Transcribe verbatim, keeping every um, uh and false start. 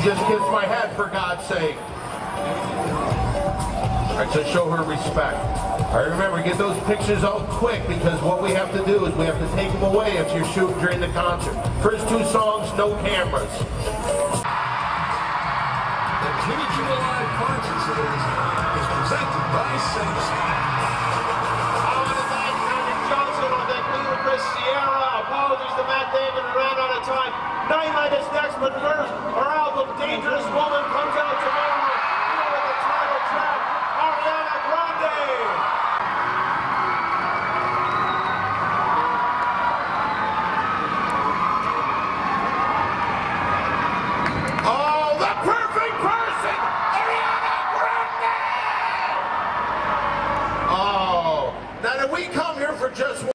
just kiss my head, for God's sake. All right, so show her respect. All right, remember, get those pictures out quick, because what we have to do is we have to take them away if you're shooting during the concert. First two songs, no cameras. The Kimmel Live Concert Series is presented by Samsung. Apologies to Matt Damon and ran out of time. Nightlight is next, but first, our album Dangerous Woman comes out tomorrow. Here with the title track, Ariana Grande. Oh, the perfect person, Ariana Grande! Oh, now did we come here for just one?